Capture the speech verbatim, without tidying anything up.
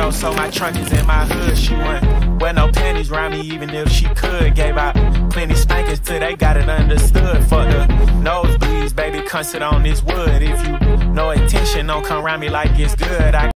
ghetto, so my trunk is in my hood. She wouldn't wear no panties around me even if she could. Gave out plenty spankers till they got it understood. For the nosebleeds, baby, come sit on this wood. If you no attention, don't come around me like it's good. I